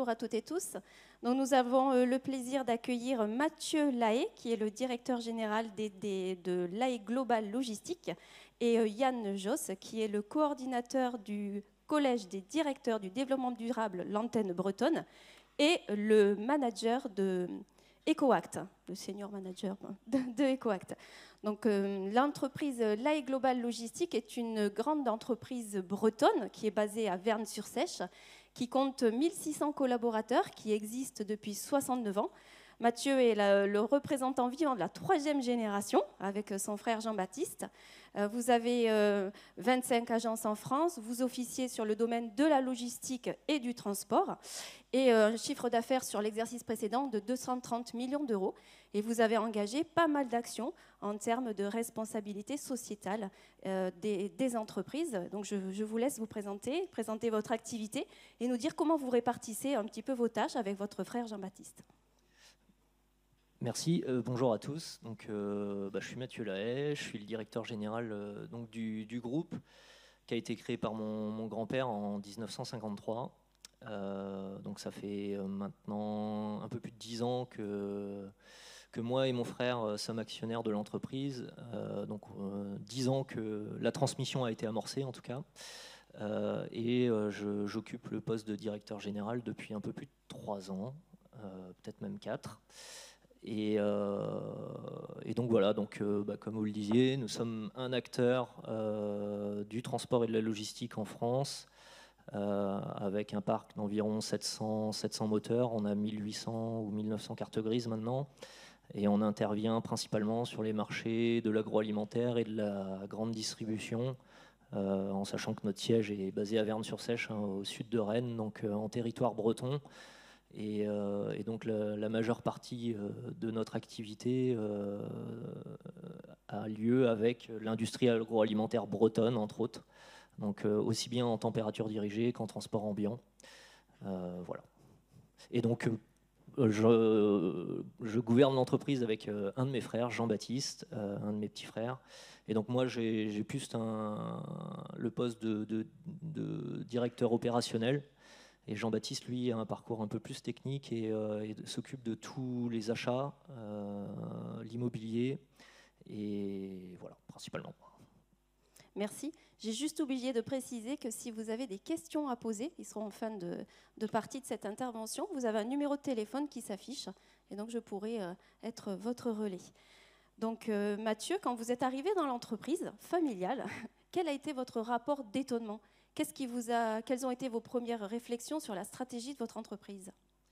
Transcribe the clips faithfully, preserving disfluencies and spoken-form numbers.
bonjour à toutes et tous. Donc, nous avons euh, le plaisir d'accueillir Mathieu Lahaye, qui est le directeur général des, des, de Lahaye Global Logistique, et euh, Yann Josse, qui est le coordinateur du Collège des directeurs du développement durable, l'antenne bretonne, et le manager de EcoAct, le senior manager de, de EcoAct. Donc, euh, l'entreprise Lahaye Global Logistique est une grande entreprise bretonne qui est basée à Vern-sur-Sèche, qui compte mille six cents collaborateurs, qui existent depuis soixante-neuf ans. Mathieu est la, le représentant vivant de la troisième génération, avec son frère Jean-Baptiste. Euh, vous avez euh, vingt-cinq agences en France, vous officiez sur le domaine de la logistique et du transport, et euh, un chiffre d'affaires sur l'exercice précédent de deux cent trente millions d'euros. Et vous avez engagé pas mal d'actions en termes de responsabilité sociétale euh, des, des entreprises. Donc je, je vous laisse vous présenter, présenter votre activité et nous dire comment vous répartissez un petit peu vos tâches avec votre frère Jean-Baptiste. Merci, euh, bonjour à tous. Donc, euh, bah, je suis Mathieu Lahaye, je suis le directeur général euh, donc, du, du groupe qui a été créé par mon, mon grand-père en mille neuf cent cinquante-trois. Euh, donc ça fait euh, maintenant un peu plus de dix ans que, que moi et mon frère euh, sommes actionnaires de l'entreprise. Euh, donc euh, dix ans que la transmission a été amorcée en tout cas. Euh, et euh, je, j'occupe le poste de directeur général depuis un peu plus de trois ans, euh, peut-être même quatre. Et, euh, et donc voilà, donc, euh, bah, comme vous le disiez, nous sommes un acteur euh, du transport et de la logistique en France, euh, avec un parc d'environ sept cents, sept cents moteurs. On a mille huit cents ou mille neuf cents cartes grises maintenant, et on intervient principalement sur les marchés de l'agroalimentaire et de la grande distribution, euh, en sachant que notre siège est basé à Vern-sur-Sèche, hein, au sud de Rennes, donc euh, en territoire breton. Et, euh, et donc la, la majeure partie euh, de notre activité euh, a lieu avec l'industrie agroalimentaire bretonne, entre autres. Donc euh, aussi bien en température dirigée qu'en transport ambiant. Euh, voilà. Et donc euh, je, je gouverne l'entreprise avec euh, un de mes frères, Jean-Baptiste, euh, un de mes petits frères. Et donc moi j'ai, j'ai plus un, le poste de, de, de directeur opérationnel. Et Jean-Baptiste, lui, a un parcours un peu plus technique et, euh, et s'occupe de tous les achats, euh, l'immobilier, et voilà, principalement. Merci. J'ai juste oublié de préciser que si vous avez des questions à poser, ils seront en fin de, de partie de cette intervention, vous avez un numéro de téléphone qui s'affiche, et donc je pourrai euh, être votre relais. Donc euh, Mathieu, quand vous êtes arrivé dans l'entreprise familiale, quel a été votre rapport d'étonnement ? Qu'est-ce qui vous a, quelles ont été vos premières réflexions sur la stratégie de votre entreprise ?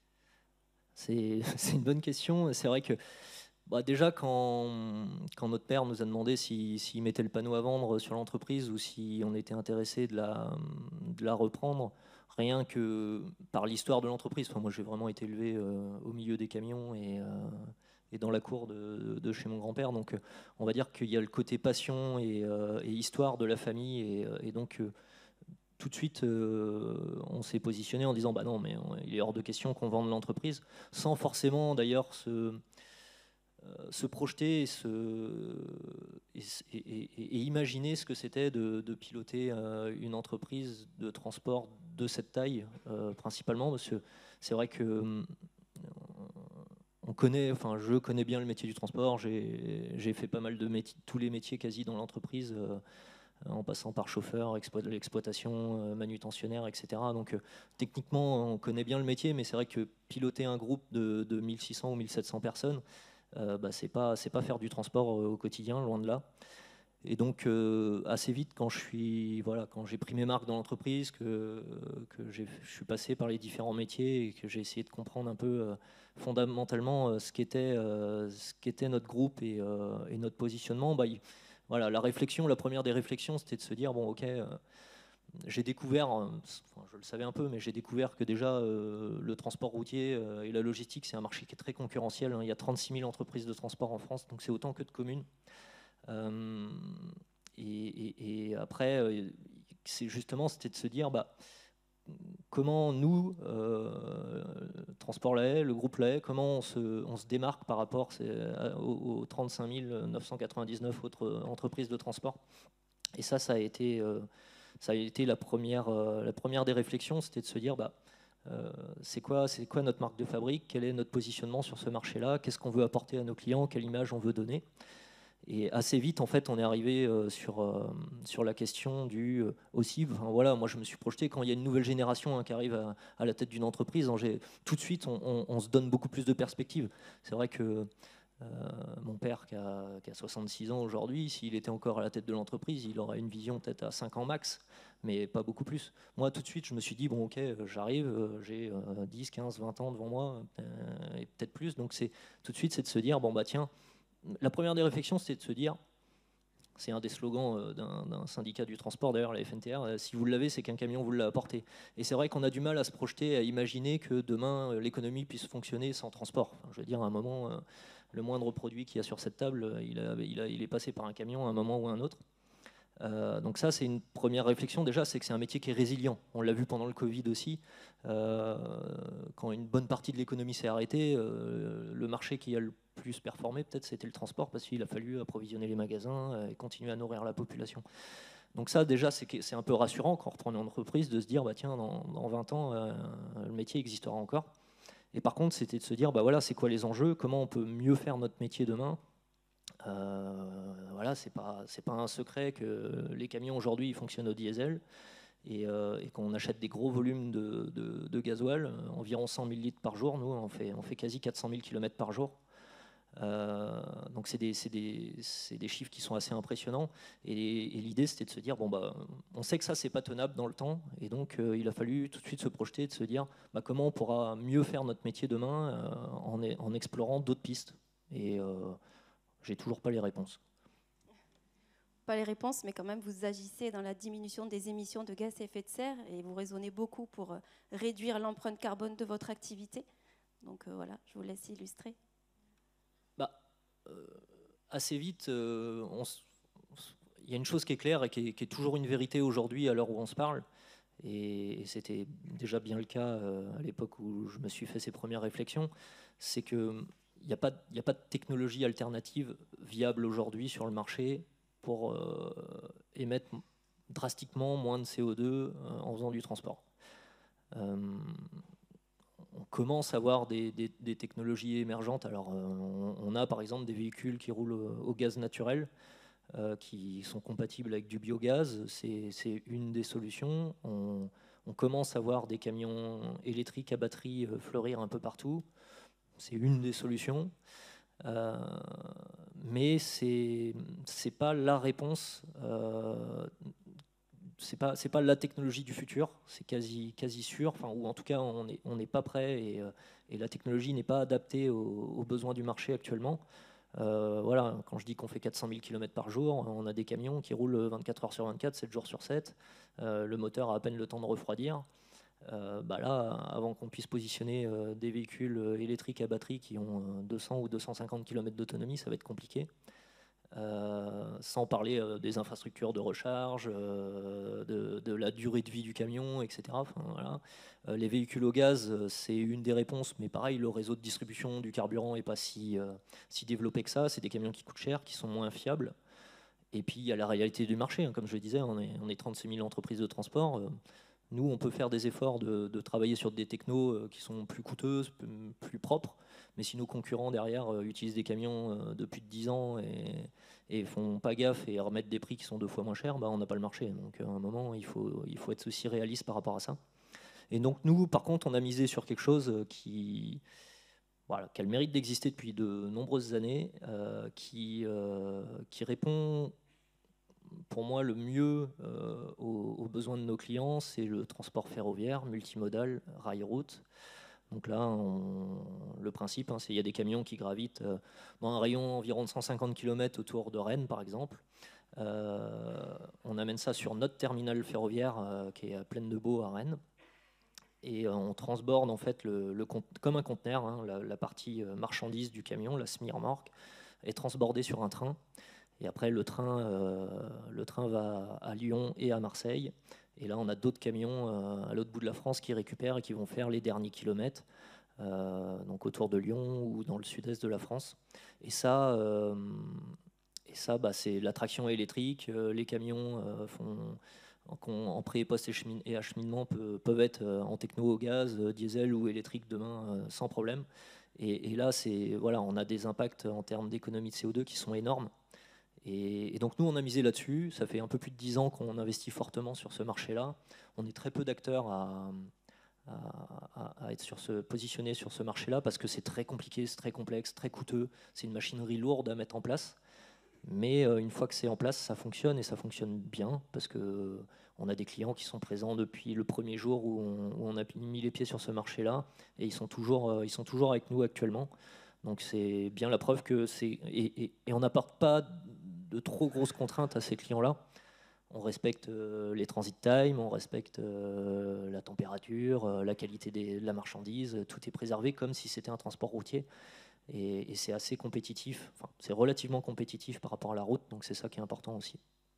C'est, c'est une bonne question. C'est vrai que bah déjà, quand, quand notre père nous a demandé s'il si, si mettait le panneau à vendre sur l'entreprise ou si on était intéressé de la, de la reprendre, rien que par l'histoire de l'entreprise. Enfin, moi, j'ai vraiment été élevé euh, au milieu des camions et, euh, et dans la cour de, de chez mon grand-père. Donc, on va dire qu'il y a le côté passion et, euh, et histoire de la famille. Et, et donc, euh, tout de suite, euh, on s'est positionné en disant bah non, mais on, il est hors de question qu'on vende l'entreprise, sans forcément d'ailleurs se, euh, se projeter et, se, et, et, et, et imaginer ce que c'était de, de piloter euh, une entreprise de transport de cette taille, euh, principalement, parce que c'est vrai que euh, on connaît, enfin, je connais bien le métier du transport, j'ai, j'ai fait pas mal de métiers, tous les métiers quasi dans l'entreprise. Euh, en passant par chauffeur, l'exploitation, manutentionnaire, et cetera. Donc euh, techniquement, on connaît bien le métier, mais c'est vrai que piloter un groupe de, de mille six cents ou mille sept cents personnes, euh, bah, c'est pas, c'est pas faire du transport euh, au quotidien, loin de là. Et donc euh, assez vite, quand je suis, voilà, quand j'ai pris mes marques dans l'entreprise, que, que j'ai, je suis passé par les différents métiers et que j'ai essayé de comprendre un peu euh, fondamentalement euh, ce qu'était, euh, ce qu'était notre groupe et, euh, et notre positionnement, bah, il, voilà, la réflexion, la première des réflexions, c'était de se dire bon, ok, euh, j'ai découvert, euh, enfin, je le savais un peu, mais j'ai découvert que déjà euh, le transport routier euh, et la logistique, c'est un marché qui est très concurrentiel. Hein. Il y a trente-six mille entreprises de transport en France, donc c'est autant que de communes. Euh, et, et, et après, euh, c'est justement, c'était de se dire bah, comment nous, euh, Transport Lahaye, le groupe Lahaye, comment on se, on se démarque par rapport aux, aux trente-cinq mille neuf cent quatre-vingt-dix-neuf autres entreprises de transport. Et ça, ça a été, euh, ça a été la, première, euh, la première des réflexions, c'était de se dire, bah, Euh, c'est quoi, c'est quoi notre marque de fabrique, quel est notre positionnement sur ce marché-là, qu'est-ce qu'on veut apporter à nos clients, quelle image on veut donner. Et assez vite, en fait, on est arrivé euh, sur, euh, sur la question du euh, aussi. Enfin, voilà, moi, je me suis projeté quand il y a une nouvelle génération hein, qui arrive à, à la tête d'une entreprise. Hein, j'ai- tout de suite, on, on- on se donne beaucoup plus de perspectives. C'est vrai que euh, mon père, qui a, qui a soixante-six ans aujourd'hui, s'il était encore à la tête de l'entreprise, il aurait une vision peut-être à cinq ans max, mais pas beaucoup plus. Moi, tout de suite, je me suis dit bon, ok, euh, j'arrive, euh, j'ai euh, dix, quinze, vingt ans devant moi, euh, et peut-être plus. Donc, c'est tout de suite, c'est de se dire bon bah tiens. La première des réflexions, c'était de se dire, c'est un des slogans euh, d'un d'un syndicat du transport, d'ailleurs, la F N T R, euh, si vous l'avez, c'est qu'un camion vous l'a apporté. Et c'est vrai qu'on a du mal à se projeter, à imaginer que demain, euh, l'économie puisse fonctionner sans transport. Enfin, je veux dire, à un moment, euh, le moindre produit qu'il y a sur cette table, euh, il, a- il a- il est passé par un camion à un moment ou à un autre. Euh, donc ça, c'est une première réflexion. Déjà, c'est que c'est un métier qui est résilient. On l'a vu pendant le Covid aussi. Euh, quand une bonne partie de l'économie s'est arrêtée, euh, le marché qui a le plus performé, peut-être, c'était le transport, parce qu'il a fallu approvisionner les magasins euh, et continuer à nourrir la population. Donc ça, déjà, c'est que- c'est un peu rassurant quand on reprend une entreprise de se dire, bah, tiens, dans, dans vingt ans, euh, le métier existera encore. Et par contre, c'était de se dire, bah, voilà, c'est quoi les enjeux, comment on peut mieux faire notre métier demain. Euh, voilà, c'est pas c'est pas un secret que les camions aujourd'hui ils fonctionnent au diesel et, euh, et qu'on achète des gros volumes de, de, de gasoil, euh, environ cent mille litres par jour. Nous, on fait on fait quasi quatre cent mille kilomètres par jour. Euh, donc c'est des, c'est des, c'est des chiffres qui sont assez impressionnants. Et, et l'idée c'était de se dire bon bah on sait que ça c'est pas tenable dans le temps et donc euh, il a fallu tout de suite se projeter, de se dire bah, comment on pourra mieux faire notre métier demain euh, en, en explorant d'autres pistes. Et euh, j'ai toujours pas les réponses. Pas les réponses, mais quand même, vous agissez dans la diminution des émissions de gaz à effet de serre et vous raisonnez beaucoup pour euh, réduire l'empreinte carbone de votre activité. Donc euh, voilà, je vous laisse illustrer. Bah, euh, assez vite, euh, on s- il y a une chose qui est claire et qui est, qui est toujours une vérité aujourd'hui à l'heure où on se parle, et, et c'était déjà bien le cas euh, à l'époque où je me suis fait ces premières réflexions, c'est qu'il n'y a, pas de- il y a pas de technologie alternative viable aujourd'hui sur le marché pour euh, émettre drastiquement moins de C O deux euh, en faisant du transport. Euh, on commence à avoir des, des- des technologies émergentes. Alors, euh, on, on a par exemple des véhicules qui roulent au, au gaz naturel, euh, qui sont compatibles avec du biogaz. C'est c'est une des solutions. On, on commence à voir des camions électriques à batterie euh, fleurir un peu partout. C'est une des solutions. Euh, mais c'est c'est pas la réponse. Euh, c'est pas c'est pas la technologie du futur, c'est quasi quasi sûr, enfin, ou en tout cas on n'est on n'est pas prêt et, euh, et la technologie n'est pas adaptée aux, aux besoins du marché actuellement. Euh, voilà, quand je dis qu'on fait quatre cent mille kilomètres par jour, on a des camions qui roulent vingt-quatre heures sur vingt-quatre, sept jours sur sept. Euh, le moteur a à peine le temps de refroidir. Euh, bah là, avant qu'on puisse positionner euh, des véhicules euh, électriques à batterie qui ont euh, deux cents ou deux cent cinquante kilomètres d'autonomie, ça va être compliqué. Euh, sans parler euh, des infrastructures de recharge, euh, de, de la durée de vie du camion, et cetera. Enfin, voilà. Euh, les véhicules au gaz, euh, c'est une des réponses, mais pareil, le réseau de distribution du carburant n'est pas si, euh, si développé que ça. C'est des camions qui coûtent cher, qui sont moins fiables. Et puis il y a la réalité du marché, hein. Comme je le disais, on est, on est trente-six mille entreprises de transport. Euh, nous, on peut faire des efforts de, de travailler sur des technos euh, qui sont plus coûteuses, plus, plus propres, mais si nos concurrents derrière euh, utilisent des camions euh, de plus de dix ans et, et font pas gaffe et remettent des prix qui sont deux fois moins chers, bah, on n'a pas le marché. Donc à un moment, il faut, il faut être aussi réaliste par rapport à ça. Et donc nous, par contre, on a misé sur quelque chose qui, voilà, qui a le mérite d'exister depuis de nombreuses années, euh, qui, euh, qui répond pour moi, le mieux euh, aux, aux besoins de nos clients, c'est le transport ferroviaire, multimodal, rail-route. Donc là, on- le principe, hein, c'est qu'il y a des camions qui gravitent euh, dans un rayon environ de cent cinquante kilomètres autour de Rennes, par exemple. Euh, on amène ça sur notre terminal ferroviaire euh, qui est à Plaine-de-Beau à Rennes. Et euh, on transborde en fait le, le cont- comme un conteneur, hein, la, la partie euh, marchandise du camion, la semi-remorque, est transbordée sur un train. Et après, le train, euh, le train va à Lyon et à Marseille. Et là, on a d'autres camions euh, à l'autre bout de la France qui récupèrent et qui vont faire les derniers kilomètres, euh, donc autour de Lyon ou dans le sud-est de la France. Et ça, euh, et ça bah, c'est la traction électrique. Euh, les camions euh, font, en pré et post et acheminement peuvent, peuvent être en techno au gaz, diesel ou électrique demain sans problème. Et, et là, c'est, voilà, on a des impacts en termes d'économie de C O deux qui sont énormes. Et, et donc nous, on a misé là-dessus. Ça fait un peu plus de dix ans qu'on investit fortement sur ce marché-là. On est très peu d'acteurs à, à, à être sur ce, positionnés sur ce marché-là parce que c'est très compliqué, c'est très complexe, très coûteux. C'est une machinerie lourde à mettre en place. Mais euh, une fois que c'est en place, ça fonctionne et ça fonctionne bien parce que euh, on a des clients qui sont présents depuis le premier jour où on, où on a mis les pieds sur ce marché-là et ils sont toujours, euh, ils sont toujours avec nous actuellement. Donc c'est bien la preuve que c'est et, et, et on n'apporte pas de trop grosses contraintes à ces clients-là. On respecte euh, les transit times, on respecte euh, la température, euh, la qualité des, de la marchandise. Tout est préservé comme si c'était un transport routier. Et, et c'est assez compétitif, enfin, c'est relativement compétitif par rapport à la route, donc c'est ça qui est important aussi.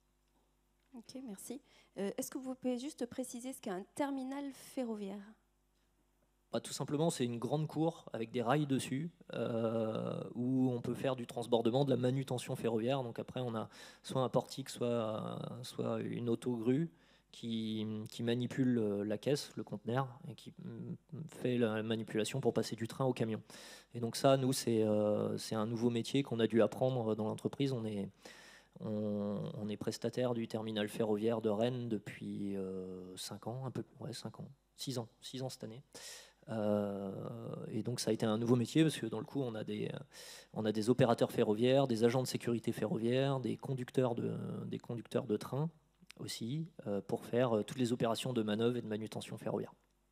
Ok, merci. Euh, Est-ce que vous pouvez juste préciser ce qu'est un terminal ferroviaire? Bah, tout simplement, c'est une grande cour avec des rails dessus euh, où on peut faire du transbordement, de la manutention ferroviaire. Donc après, on a soit un portique, soit, soit une autogrue qui, qui manipule la caisse, le conteneur, et qui fait la manipulation pour passer du train au camion. Et donc ça, nous, c'est euh, c'est un nouveau métier qu'on a dû apprendre dans l'entreprise. On est, on, on est prestataire du terminal ferroviaire de Rennes depuis euh, cinq ans, un peu, ouais, cinq ans, six ans, six ans cette année. Euh, et donc ça a été un nouveau métier parce que dans le coup on a des, on a des opérateurs ferroviaires, des agents de sécurité ferroviaire, des conducteurs de, des conducteurs de train aussi euh, pour faire euh, toutes les opérations de manœuvre et de manutention ferroviaire.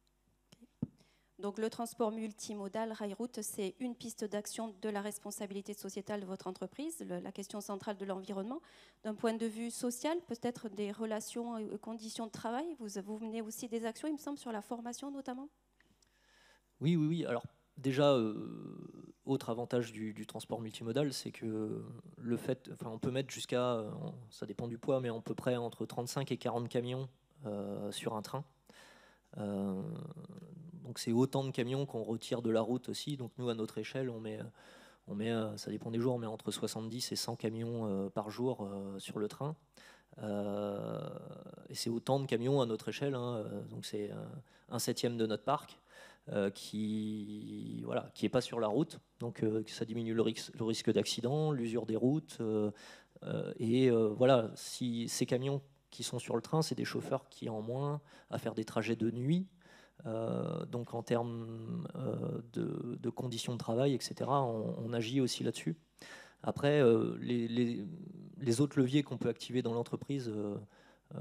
Donc le transport multimodal rail-route, c'est une piste d'action de la responsabilité sociétale de votre entreprise, le, la question centrale de l'environnement. D'un point de vue social, peut-être des relations et conditions de travail, vous, vous menez aussi des actions, il me semble, sur la formation notamment? Oui, oui, oui. Alors déjà, euh, autre avantage du, du transport multimodal, c'est que le fait, enfin, on peut mettre jusqu'à, euh, ça dépend du poids, mais à peu près entre trente-cinq et quarante camions euh, sur un train. Euh, donc c'est autant de camions qu'on retire de la route aussi. Donc nous, à notre échelle, on met, on met ça dépend des jours, mais entre soixante-dix et cent camions euh, par jour euh, sur le train. Euh, et c'est autant de camions à notre échelle. Hein, donc c'est un septième de notre parc. Euh, qui voilà, qui est pas sur la route, donc euh, ça diminue le risque, le risque d'accident, l'usure des routes, euh, euh, et euh, voilà, si ces camions qui sont sur le train, c'est des chauffeurs qui ont moins à faire des trajets de nuit, euh, donc en termes euh, de, de conditions de travail, et cetera, on, on agit aussi là-dessus. Après, euh, les, les, les autres leviers qu'on peut activer dans l'entreprise, euh, euh,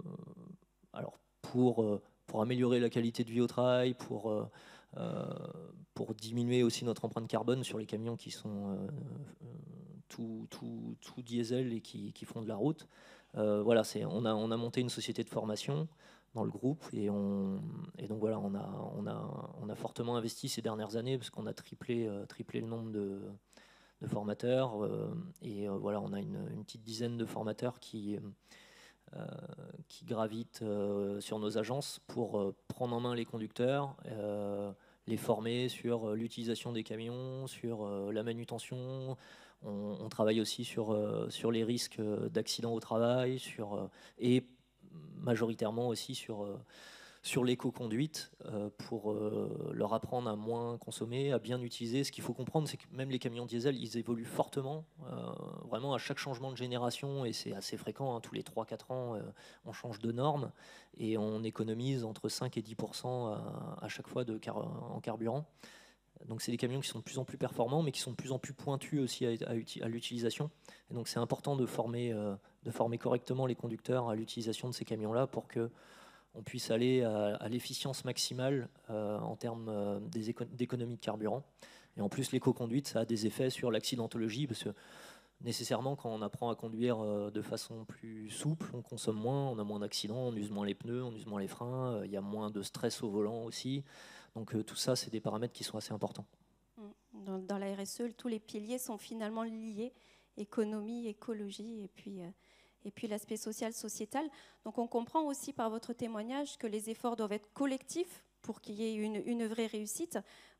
alors pour euh, pour améliorer la qualité de vie au travail, pour, euh, pour diminuer aussi notre empreinte carbone sur les camions qui sont euh, tout, tout, tout diesel et qui, qui font de la route. Euh, voilà, c'est, on, a, on a monté une société de formation dans le groupe et, on, et donc voilà, on a, on, a, on a fortement investi ces dernières années parce qu'on a triplé, euh, triplé le nombre de, de formateurs euh, et euh, voilà, on a une, une petite dizaine de formateurs qui... Euh, qui gravitent euh, sur nos agences pour euh, prendre en main les conducteurs, euh, les former sur euh, l'utilisation des camions, sur euh, la manutention. On, on travaille aussi sur, euh, sur les risques d'accidents au travail sur, euh, et majoritairement aussi sur, euh, sur l'éco-conduite euh, pour euh, leur apprendre à moins consommer, à bien utiliser. Ce qu'il faut comprendre, c'est que même les camions diesel, ils évoluent fortement, euh, vraiment à chaque changement de génération, et c'est assez fréquent, hein, tous les trois quatre ans, euh, on change de norme, et on économise entre cinq et dix pour cent à, à chaque fois de car en carburant. Donc c'est des camions qui sont de plus en plus performants, mais qui sont de plus en plus pointus aussi à, à, à l'utilisation. Et donc c'est important de former, euh, de former correctement les conducteurs à l'utilisation de ces camions-là pour que on puisse aller à, à l'efficience maximale euh, en termes euh, d'économie de carburant. Et en plus, l'éco-conduite, ça a des effets sur l'accidentologie, parce que nécessairement, quand on apprend à conduire euh, de façon plus souple, on consomme moins, on a moins d'accidents, on use moins les pneus, on use moins les freins, euh, il y a moins de stress au volant aussi. Donc euh, tout ça, c'est des paramètres qui sont assez importants. Dans, dans la R S E, tous les piliers sont finalement liés, économie, écologie, et puis... Euh et puis l'aspect social, sociétal. Donc on comprend aussi par votre témoignage que les efforts doivent être collectifs pour qu'il y ait une, une vraie réussite.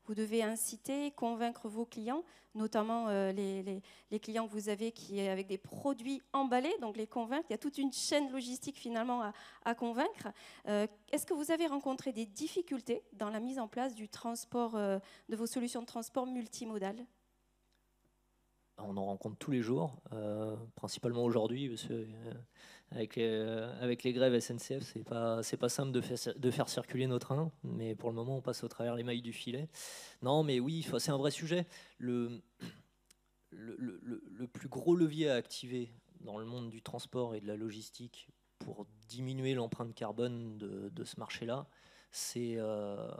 vous devez inciter, convaincre vos clients, notamment euh, les, les, les clients que vous avez qui est avec des produits emballés, donc les convaincre. Il y a toute une chaîne logistique finalement à, à convaincre. Euh, est-ce que vous avez rencontré des difficultés dans la mise en place du transport, euh, de vos solutions de transport multimodales? On en rencontre tous les jours, euh, principalement aujourd'hui, parce que euh, avec, les, euh, avec les grèves S N C F, c'est pas, c'est pas simple de faire, de faire circuler nos trains, mais pour le moment, on passe au travers les mailles du filet. Non, mais oui, c'est un vrai sujet. Le, le, le, le plus gros levier à activer dans le monde du transport et de la logistique pour diminuer l'empreinte carbone de, de ce marché-là, c'est euh,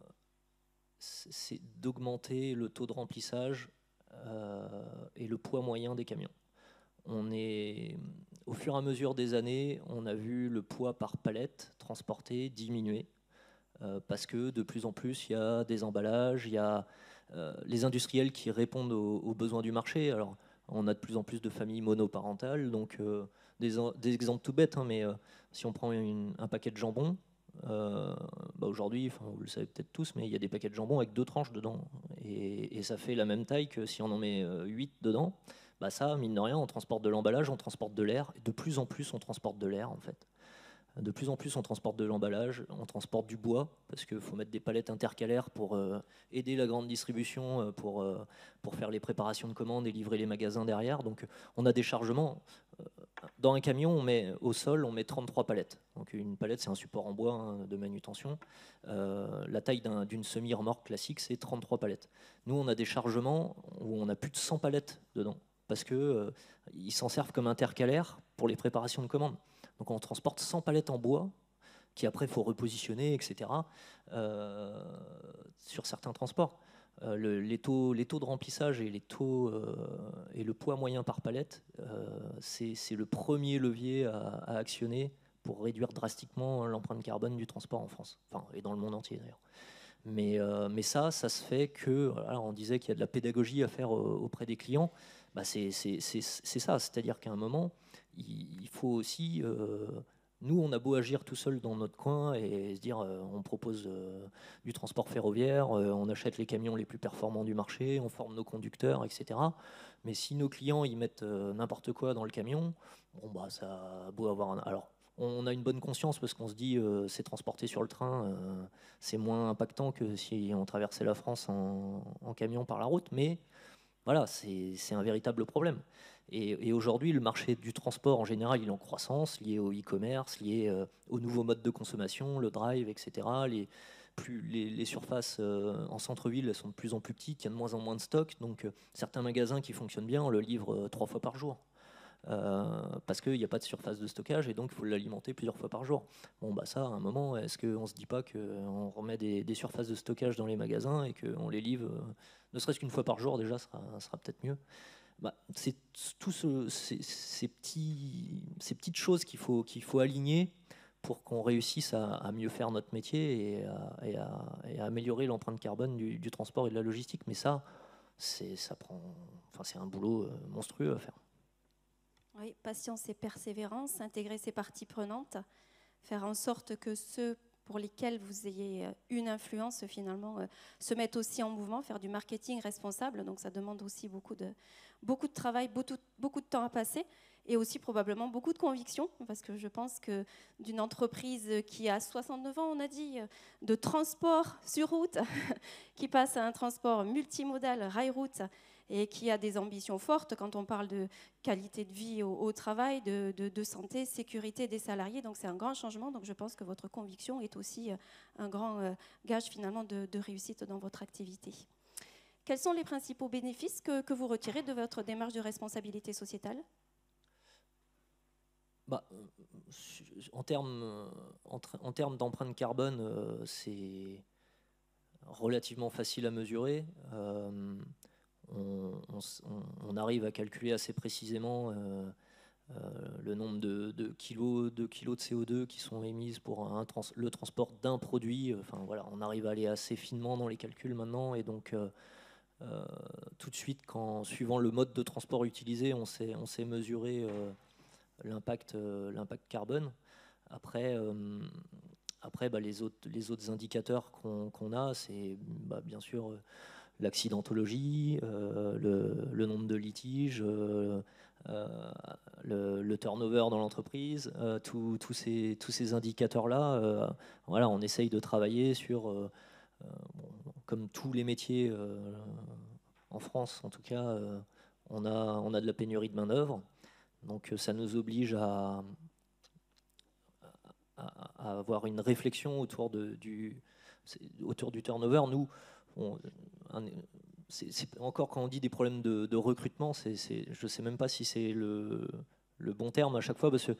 d'augmenter le taux de remplissage Euh, et le poids moyen des camions. On est, au fur et à mesure des années, on a vu le poids par palette transporté diminuer euh, parce que de plus en plus, il y a des emballages, il y a euh, les industriels qui répondent aux, aux besoins du marché. Alors, on a de plus en plus de familles monoparentales, donc euh, des, des exemples tout bêtes, hein, mais euh, si on prend une, un paquet de jambon, euh, bah aujourd'hui, vous le savez peut-être tous, mais il y a des paquets de jambon avec deux tranches dedans. Et, et ça fait la même taille que si on en met huit dedans. Bah ça, mine de rien, on transporte de l'emballage, on transporte de l'air. Et de plus en plus, on transporte de l'air, en fait. De plus en plus, on transporte de l'emballage, on transporte du bois, parce qu'il faut mettre des palettes intercalaires pour euh, aider la grande distribution, euh, pour, euh, pour faire les préparations de commandes et livrer les magasins derrière. Donc on a des chargements. Dans un camion, on met, au sol, on met trente-trois palettes. Donc une palette, c'est un support en bois hein, de manutention. Euh, la taille d'une semi-remorque classique, c'est trente-trois palettes. Nous, on a des chargements où on a plus de cent palettes dedans, parce qu'ils euh, s'en servent comme intercalaires pour les préparations de commandes. Donc on transporte cent palettes en bois, qui après, il faut repositionner, et cetera, euh, sur certains transports. Euh, le, les, taux, les taux de remplissage et, les taux, euh, et le poids moyen par palette, euh, c'est le premier levier à, à actionner pour réduire drastiquement l'empreinte carbone du transport en France, enfin, et dans le monde entier d'ailleurs. Mais, euh, mais ça, ça se fait que, voilà, on disait qu'il y a de la pédagogie à faire euh, auprès des clients, bah c'est ça, c'est-à-dire qu'à un moment, il, il faut aussi... Euh, nous, on a beau agir tout seul dans notre coin et se dire euh, on propose euh, du transport ferroviaire, euh, on achète les camions les plus performants du marché, on forme nos conducteurs, et cetera. Mais si nos clients ils mettent euh, n'importe quoi dans le camion, bon bah ça a beau avoir un... Alors, on a une bonne conscience parce qu'on se dit euh, c'est transporté sur le train, euh, c'est moins impactant que si on traversait la France en, en camion par la route, mais voilà, c'est un véritable problème. Et, et aujourd'hui, le marché du transport en général, il est en croissance, lié au e-commerce, lié euh, aux nouveaux modes de consommation, le drive, et cetera. Les, plus, les, les surfaces euh, en centre-ville sont de plus en plus petites, il y a de moins en moins de stock, donc euh, certains magasins qui fonctionnent bien, on le livre euh, trois fois par jour. Euh, parce qu'il n'y a pas de surface de stockage et donc il faut l'alimenter plusieurs fois par jour. Bon, bah ça, à un moment, est-ce qu'on ne se dit pas qu'on remet des, des surfaces de stockage dans les magasins et qu'on les livre, euh, ne serait-ce qu'une fois par jour déjà, sera, sera peut-être mieux. Bah, c'est tous ce, ces, ces, petits, ces petites choses qu'il faut, qu'il faut aligner pour qu'on réussisse à, à mieux faire notre métier et à, et à, et à améliorer l'empreinte carbone du, du transport et de la logistique. Mais ça, ça prend, enfin, c'est un boulot monstrueux à faire. Oui, patience et persévérance, intégrer ces parties prenantes, faire en sorte que ceux pour lesquels vous ayez une influence finalement euh, se mettent aussi en mouvement, faire du marketing responsable. Donc ça demande aussi beaucoup de, beaucoup de travail, beaucoup, beaucoup de temps à passer et aussi probablement beaucoup de conviction, parce que je pense que d'une entreprise qui a soixante-neuf ans, on a dit, de transport sur route, qui passe à un transport multimodal rail-route, et qui a des ambitions fortes quand on parle de qualité de vie au, au travail, de, de, de santé, sécurité des salariés. Donc c'est un grand changement. Donc je pense que votre conviction est aussi un grand gage finalement de, de réussite dans votre activité. Quels sont les principaux bénéfices que, que vous retirez de votre démarche de responsabilité sociétale ? Bah, en termes en, en termes d'empreinte carbone, euh, c'est relativement facile à mesurer. Euh, On, on, on arrive à calculer assez précisément euh, euh, le nombre de, de, kilos, de kilos de C O deux qui sont émises pour un trans, le transport d'un produit. Enfin, voilà, on arrive à aller assez finement dans les calculs maintenant. Et donc, euh, euh, tout de suite, quand, suivant le mode de transport utilisé, on sait, on sait mesurer euh, l'impact euh, l'impact carbone. Après, euh, après, bah, les, autres, les autres indicateurs qu'on qu'on a, c'est bah, bien sûr l'accidentologie, euh, le, le nombre de litiges, euh, euh, le, le turnover dans l'entreprise, euh, tous ces, tous ces indicateurs-là, euh, voilà, on essaye de travailler sur, euh, euh, bon, comme tous les métiers euh, en France en tout cas, euh, on, a, on a de la pénurie de main-d'œuvre, donc ça nous oblige à, à, à avoir une réflexion autour, de, du, autour du turnover. Nous, on, un, c'est encore quand on dit des problèmes de, de recrutement, c'est, c'est, je ne sais même pas si c'est le, le bon terme à chaque fois, parce qu'on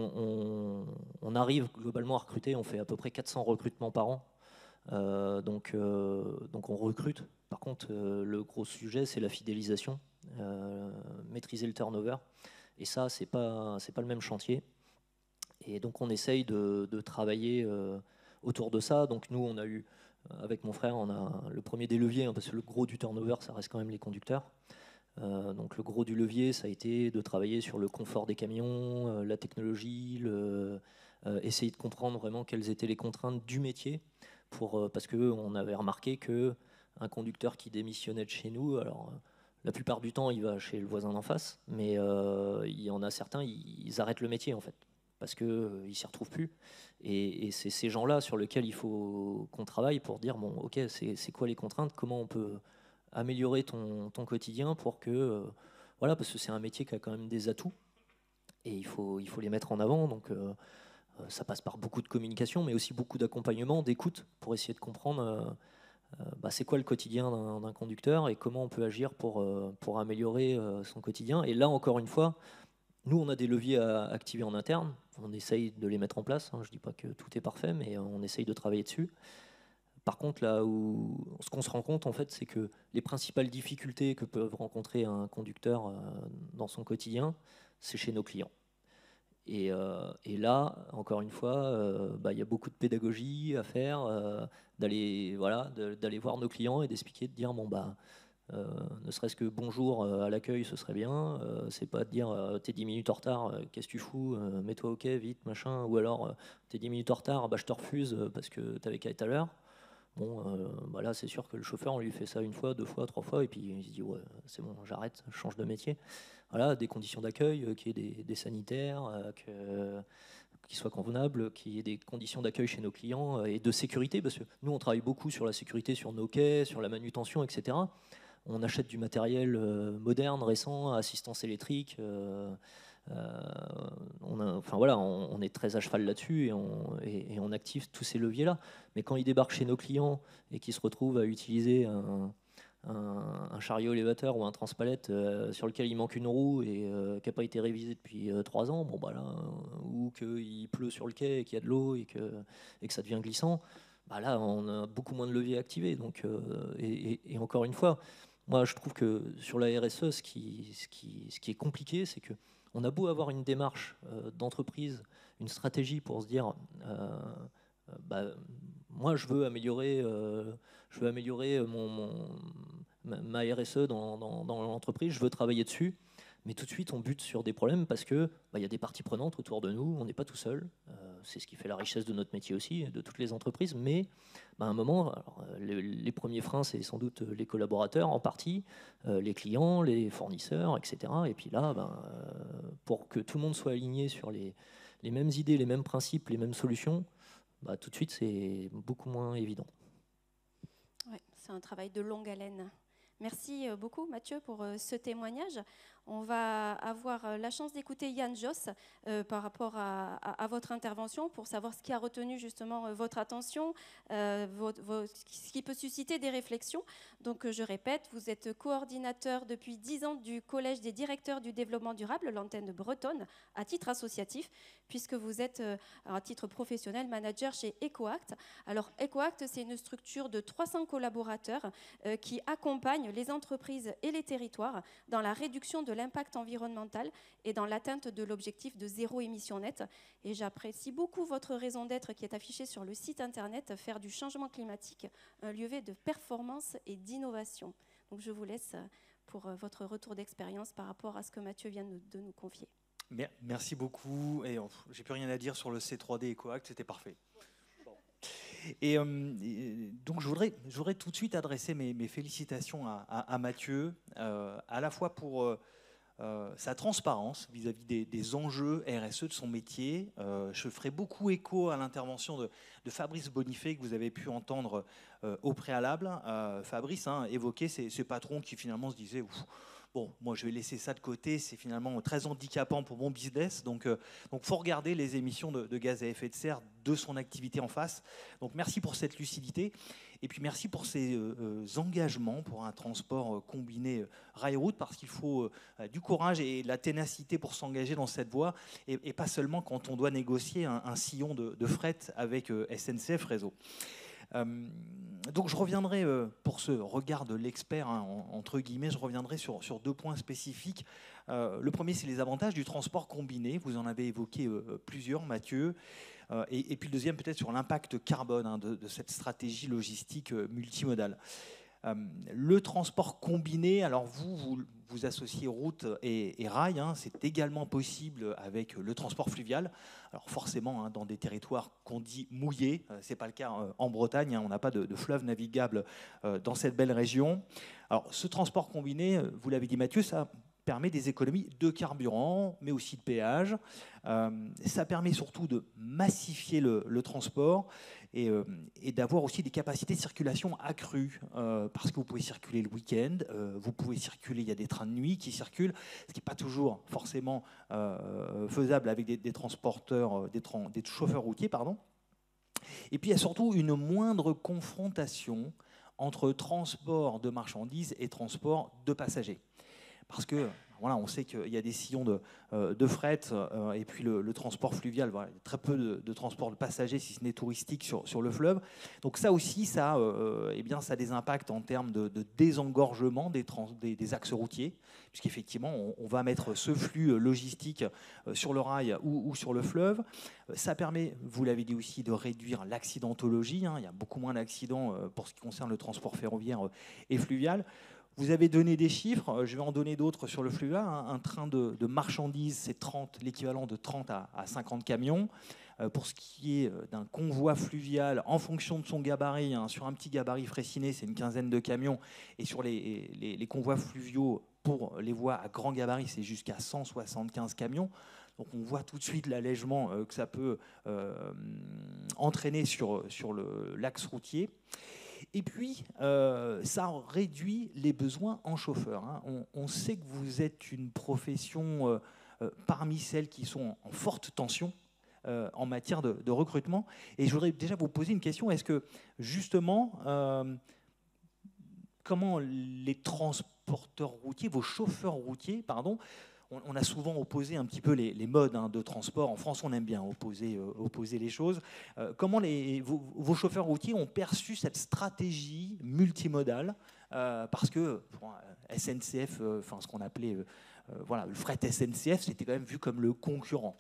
on, on arrive globalement à recruter, on fait à peu près quatre cents recrutements par an, euh, donc, euh, donc on recrute. Par contre, euh, le gros sujet, c'est la fidélisation, euh, maîtriser le turnover, et ça, c'est pas, c'est pas le même chantier. Et donc on essaye de, de travailler euh, autour de ça. Donc nous, on a eu, avec mon frère, on a le premier des leviers, hein, parce que le gros du turnover, ça reste quand même les conducteurs. Euh, donc le gros du levier, ça a été de travailler sur le confort des camions, euh, la technologie, le, euh, essayer de comprendre vraiment quelles étaient les contraintes du métier, pour, euh, parce qu'on avait remarqué qu'un conducteur qui démissionnait de chez nous, alors euh, la plupart du temps, il va chez le voisin d'en face, mais euh, il y en a certains, ils, ils arrêtent le métier en fait, parce qu'ils euh, ne s'y retrouvent plus. Et, et c'est ces gens-là sur lesquels il faut qu'on travaille pour dire, bon, ok, c'est quoi les contraintes, comment on peut améliorer ton, ton quotidien pour que... Euh, voilà, parce que c'est un métier qui a quand même des atouts, et il faut, il faut les mettre en avant. Donc euh, ça passe par beaucoup de communication, mais aussi beaucoup d'accompagnement, d'écoute, pour essayer de comprendre euh, euh, bah, c'est quoi le quotidien d'un conducteur et comment on peut agir pour, euh, pour améliorer euh, son quotidien. Et là, encore une fois, nous, on a des leviers à activer en interne. On essaye de les mettre en place. Hein. Je ne dis pas que tout est parfait, mais on essaye de travailler dessus. Par contre, là où ce qu'on se rend compte, en fait, c'est que les principales difficultés que peuvent rencontrer un conducteur euh, dans son quotidien, c'est chez nos clients. Et, euh, et là, encore une fois, euh, bah, y a beaucoup de pédagogie à faire, euh, d'aller voilà, d'aller voir nos clients et d'expliquer, de dire bon bah Euh, ne serait-ce que bonjour euh, à l'accueil, ce serait bien. Euh, c'est pas de dire euh, t'es dix minutes en retard, euh, qu'est-ce que tu fous, euh, mets-toi au quai, vite, machin. Ou alors euh, t'es dix minutes en retard, bah, je te refuse euh, parce que t'avais qu'à être à l'heure. Bon, euh, bah là, c'est sûr que le chauffeur, on lui fait ça une fois, deux fois, trois fois, et puis il se dit ouais, c'est bon, j'arrête, je change de métier. Voilà, des conditions d'accueil, euh, qu'il y ait des, des sanitaires, euh, que qui soient convenables, qu'il y ait des conditions d'accueil chez nos clients euh, et de sécurité, parce que nous, on travaille beaucoup sur la sécurité, sur nos quais, sur la manutention, et cetera. On achète du matériel euh, moderne, récent, assistance électrique. Euh, euh, on, a, enfin, voilà, on, on est très à cheval là-dessus et on, et, et on active tous ces leviers-là. Mais quand ils débarquent chez nos clients et qu'ils se retrouvent à utiliser un, un, un chariot élévateur ou un transpalette euh, sur lequel il manque une roue et euh, qui n'a pas été révisé depuis euh, trois ans, bon, bah là, ou qu'il pleut sur le quai et qu'il y a de l'eau et que, et que ça devient glissant, bah là, on a beaucoup moins de leviers activés. Donc, euh, et, et, et encore une fois, moi, je trouve que sur la R S E, ce qui, ce qui, ce qui est compliqué, c'est que on a beau avoir une démarche euh, d'entreprise, une stratégie pour se dire, euh, bah, moi, je veux améliorer, euh, je veux améliorer mon, mon, ma, ma R S E dans, dans, dans l'entreprise, je veux travailler dessus. Mais tout de suite, on bute sur des problèmes parce que bah, y a des parties prenantes autour de nous, on n'est pas tout seul. Euh, c'est ce qui fait la richesse de notre métier aussi, de toutes les entreprises. Mais bah, à un moment, alors, les, les premiers freins, c'est sans doute les collaborateurs en partie, euh, les clients, les fournisseurs, et cetera. Et puis là, bah, euh, pour que tout le monde soit aligné sur les, les mêmes idées, les mêmes principes, les mêmes solutions, bah, tout de suite, c'est beaucoup moins évident. Ouais, c'est un travail de longue haleine. Merci beaucoup Mathieu pour ce témoignage. On va avoir la chance d'écouter Yann Josse euh, par rapport à, à, à votre intervention pour savoir ce qui a retenu justement euh, votre attention, euh, votre, votre, ce qui peut susciter des réflexions. Donc euh, je répète, vous êtes coordinateur depuis dix ans du Collège des directeurs du développement durable, l'antenne bretonne, à titre associatif, puisque vous êtes euh, à titre professionnel manager chez EcoAct. Alors EcoAct, c'est une structure de trois cents collaborateurs euh, qui accompagne les entreprises et les territoires dans la réduction de l'impact environnemental et dans l'atteinte de l'objectif de zéro émission nette. Et j'apprécie beaucoup votre raison d'être qui est affichée sur le site internet, faire du changement climatique un lieu de performance et d'innovation. Donc je vous laisse pour votre retour d'expérience par rapport à ce que Mathieu vient de nous confier. Merci beaucoup. Et j'ai plus rien à dire sur le C trois D EcoAct, c'était parfait. Bon, Et, euh, et donc, je voudrais, je voudrais tout de suite adresser mes, mes félicitations à, à, à Mathieu, euh, à la fois pour euh, euh, sa transparence vis-à-vis des, des enjeux R S E de son métier. Euh, je ferai beaucoup écho à l'intervention de, de Fabrice Bonifay que vous avez pu entendre euh, au préalable. Euh, Fabrice hein, évoquait ces, ces patrons qui finalement se disaient ouf, bon, moi je vais laisser ça de côté, c'est finalement très handicapant pour mon business. Donc, il euh, donc faut regarder les émissions de, de gaz à effet de serre de son activité en face. Donc merci pour cette lucidité. Et puis merci pour ces euh, engagements pour un transport euh, combiné euh, rail-route, parce qu'il faut euh, du courage et de la ténacité pour s'engager dans cette voie, et, et pas seulement quand on doit négocier un, un sillon de, de fret avec euh, S N C F Réseau. Euh, donc je reviendrai, euh, pour ce regard de l'expert, hein, en, entre guillemets, je reviendrai sur, sur deux points spécifiques. Euh, le premier, c'est les avantages du transport combiné. Vous en avez évoqué euh, plusieurs, Mathieu. Euh, et, et puis le deuxième, peut-être sur l'impact carbone hein, de, de cette stratégie logistique euh, multimodale. Euh, le transport combiné, alors vous, vous, vous associez route et, et rail, hein, c'est également possible avec le transport fluvial. Alors forcément, hein, dans des territoires qu'on dit mouillés, euh, ce n'est pas le cas euh, en Bretagne, hein, on n'a pas de, de fleuve navigable euh, dans cette belle région. Alors ce transport combiné, vous l'avez dit Mathieu, ça permet des économies de carburant, mais aussi de péage. Euh, ça permet surtout de massifier le, le transport et, euh, et d'avoir aussi des capacités de circulation accrues, euh, parce que vous pouvez circuler le week-end, euh, vous pouvez circuler, il y a des trains de nuit qui circulent, ce qui n'est pas toujours forcément euh, faisable avec des, des transporteurs, des, tra des chauffeurs routiers, pardon. Et puis il y a surtout une moindre confrontation entre transport de marchandises et transport de passagers. Parce que voilà, on sait qu'il y a des sillons de, euh, de fret euh, et puis le, le transport fluvial, voilà, très peu de, de transport de passagers, si ce n'est touristique, sur, sur le fleuve. Donc ça aussi, ça, euh, eh bien, ça a des impacts en termes de, de désengorgement des, trans, des, des axes routiers, puisqu'effectivement, on, on va mettre ce flux logistique euh, sur le rail ou, ou sur le fleuve. Ça permet, vous l'avez dit aussi, de réduire l'accidentologie. Hein. Il y a beaucoup moins d'accidents euh, pour ce qui concerne le transport ferroviaire euh, et fluvial. Vous avez donné des chiffres, je vais en donner d'autres sur le fluvial. Un train de, de marchandises, c'est l'équivalent de trente à cinquante camions. Pour ce qui est d'un convoi fluvial, en fonction de son gabarit, hein, sur un petit gabarit Fraissinet, c'est une quinzaine de camions. Et sur les, les, les convois fluviaux, pour les voies à grand gabarit, c'est jusqu'à cent soixante-quinze camions. Donc on voit tout de suite l'allègement que ça peut euh, entraîner sur, sur l'axe routier. Et puis, euh, ça réduit les besoins en chauffeurs. Hein. On, on sait que vous êtes une profession euh, euh, parmi celles qui sont en forte tension euh, en matière de, de recrutement. Et je voudrais déjà vous poser une question. Est-ce que, justement, euh, comment les transporteurs routiers, vos chauffeurs routiers, pardon, on a souvent opposé un petit peu les, les modes hein, de transport. En France, on aime bien opposer, euh, opposer les choses. Euh, comment les, vos, vos chauffeurs routiers ont perçu cette stratégie multimodale euh, parce que bon, S N C F, euh, enfin ce qu'on appelait euh, voilà, le fret S N C F, c'était quand même vu comme le concurrent.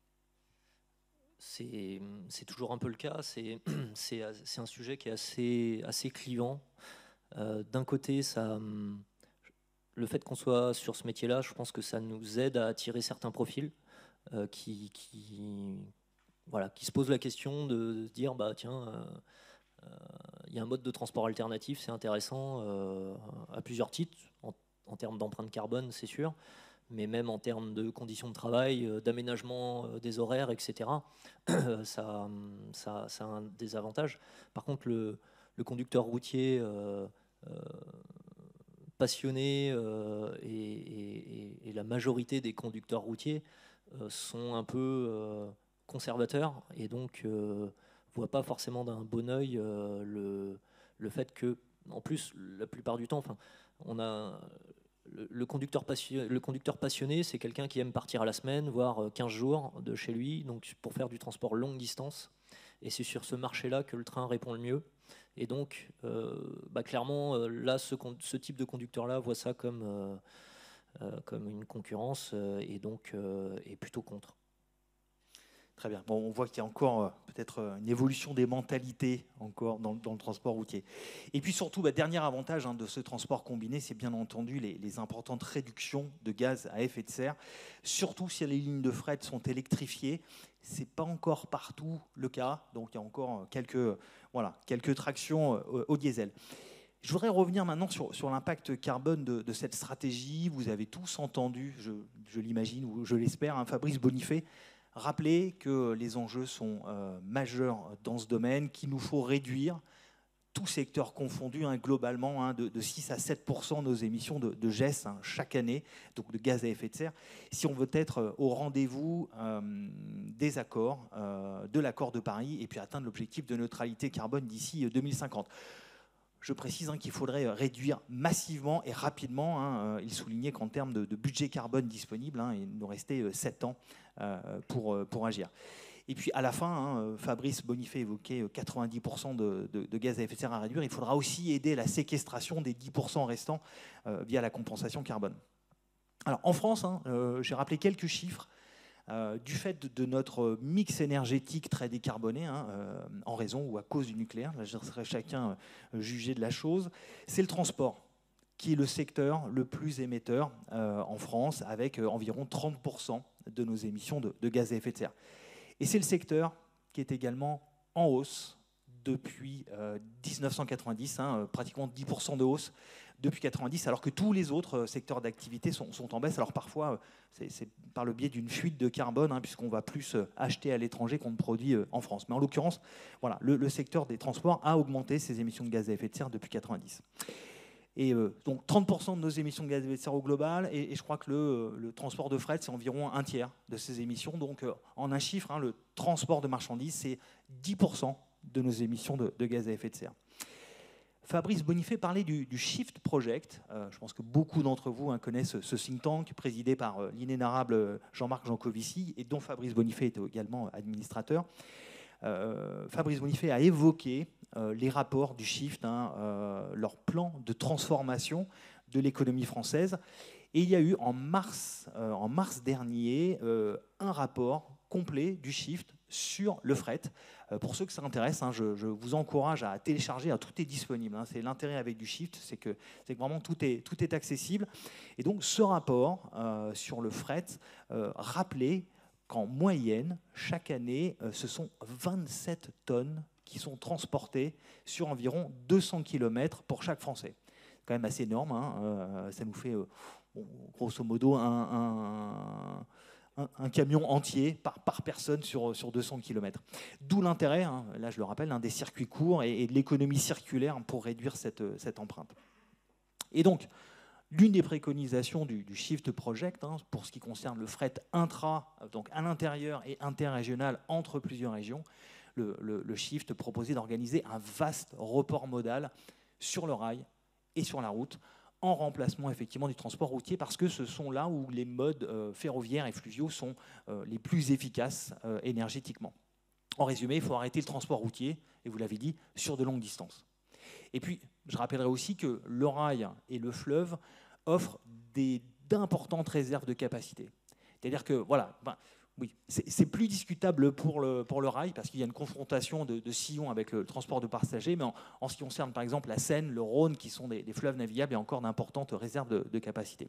C'est toujours un peu le cas. C'est un sujet qui est assez, assez clivant. Euh, D'un côté, ça... Le fait qu'on soit sur ce métier-là, je pense que ça nous aide à attirer certains profils euh, qui, qui, voilà, qui se posent la question de se dire bah, tiens, il euh, euh, y a un mode de transport alternatif, c'est intéressant euh, à plusieurs titres, en, en termes d'empreinte carbone, c'est sûr, mais même en termes de conditions de travail, euh, d'aménagement euh, des horaires, et cetera. ça, ça, ça a un des avantages. Par contre, le, le conducteur routier euh, euh, passionnés euh, et, et, et la majorité des conducteurs routiers euh, sont un peu euh, conservateurs et donc ne euh, voient pas forcément d'un bon œil euh, le, le fait que, en plus, la plupart du temps, on a le, le, conducteur passionné, le conducteur passionné, c'est quelqu'un qui aime partir à la semaine, voire quinze jours de chez lui, donc pour faire du transport longue distance. Et c'est sur ce marché-là que le train répond le mieux. Et donc, euh, bah clairement, euh, là, ce, ce type de conducteur-là voit ça comme, euh, euh, comme une concurrence euh, et donc euh, est plutôt contre. Très bien. Bon, on voit qu'il y a encore euh, peut-être euh, une évolution des mentalités encore dans, dans le transport routier. Et puis surtout, bah, dernier avantage hein, de ce transport combiné, c'est bien entendu les, les importantes réductions de gaz à effet de serre, surtout si les lignes de fret sont électrifiées. Ce n'est pas encore partout le cas, donc il y a encore quelques, euh, voilà, quelques tractions euh, au diesel. Je voudrais revenir maintenant sur, sur l'impact carbone de, de cette stratégie. Vous avez tous entendu, je, je l'imagine ou je l'espère, hein, Fabrice Bonifay rappeler que les enjeux sont euh, majeurs dans ce domaine, qu'il nous faut réduire, tout secteur confondu, hein, globalement, hein, de, de six à sept pour cent nos émissions de, de G E S hein, chaque année, donc de gaz à effet de serre, si on veut être au rendez-vous euh, des accords, euh, de l'accord de Paris, et puis atteindre l'objectif de neutralité carbone d'ici deux mille cinquante. Je précise hein, qu'il faudrait réduire massivement et rapidement. Hein, il soulignait qu'en termes de, de budget carbone disponible, hein, il nous restait sept ans euh, pour, pour agir. Et puis à la fin, hein, Fabrice Bonifay évoquait quatre-vingt-dix pour cent de, de, de gaz à effet de serre à réduire. Il faudra aussi aider la séquestration des dix pour cent restants euh, via la compensation carbone. Alors en France, hein, euh, j'ai rappelé quelques chiffres. Euh, du fait de, de notre mix énergétique très décarboné, hein, euh, en raison ou à cause du nucléaire, là je laisserai chacun euh, juger de la chose, c'est le transport qui est le secteur le plus émetteur euh, en France, avec euh, environ trente pour cent de nos émissions de, de gaz à effet de serre. Et c'est le secteur qui est également en hausse depuis euh, mille neuf cent quatre-vingt-dix, hein, pratiquement dix pour cent de hausse depuis quatre-vingt-dix, alors que tous les autres secteurs d'activité sont, sont en baisse. Alors parfois, c'est, c'est par le biais d'une fuite de carbone, hein, puisqu'on va plus acheter à l'étranger qu'on ne produit en France. Mais en l'occurrence, voilà, le, le secteur des transports a augmenté ses émissions de gaz à effet de serre depuis quatre-vingt-dix. Et euh, donc trente pour cent de nos émissions de gaz à effet de serre au global, et, et je crois que le, le transport de fret, c'est environ un tiers de ces émissions. Donc euh, en un chiffre, hein, le transport de marchandises, c'est dix pour cent de nos émissions de, de gaz à effet de serre. Fabrice Bonifay parlait du, du Shift Project. Euh, je pense que beaucoup d'entre vous hein, connaissent ce think tank présidé par euh, l'inénarrable Jean-Marc Jancovici et dont Fabrice Bonifay était également administrateur. Euh, Fabrice Bonifay a évoqué euh, les rapports du Shift, hein, euh, leur plan de transformation de l'économie française. Et il y a eu en mars, euh, en mars dernier euh, un rapport complet du Shift sur le fret. Euh, pour ceux que ça intéresse, hein, je, je vous encourage à télécharger, hein, tout est disponible. Hein, c'est l'intérêt avec du Shift, c'est que, c'est que vraiment tout est, tout est accessible. Et donc ce rapport euh, sur le fret euh, rappelait qu'en moyenne, chaque année, euh, ce sont vingt-sept tonnes qui sont transportées sur environ deux cents kilomètres pour chaque Français. C'est quand même assez énorme. Hein, euh, ça nous fait, euh, bon, grosso modo, un... un un camion entier par, par personne sur, sur deux cents kilomètres. D'où l'intérêt, hein, là je le rappelle, hein, des circuits courts et, et de l'économie circulaire pour réduire cette, cette empreinte. Et donc, l'une des préconisations du, du Shift Project, hein, pour ce qui concerne le fret intra, donc à l'intérieur et interrégional entre plusieurs régions, le, le, le Shift proposait d'organiser un vaste report modal sur le rail et sur la route, en remplacement effectivement du transport routier, parce que ce sont là où les modes euh, ferroviaires et fluviaux sont euh, les plus efficaces euh, énergétiquement. En résumé, il faut arrêter le transport routier, et vous l'avez dit, sur de longues distances. Et puis, je rappellerai aussi que le rail et le fleuve offrent des, d'importantes réserves de capacité. C'est-à-dire que, voilà, ben, oui, c'est, c'est plus discutable pour le, pour le rail parce qu'il y a une confrontation de, de sillons avec le transport de passagers, mais en, en ce qui concerne par exemple la Seine, le Rhône, qui sont des, des fleuves navigables, il y a encore d'importantes réserves de, de capacité.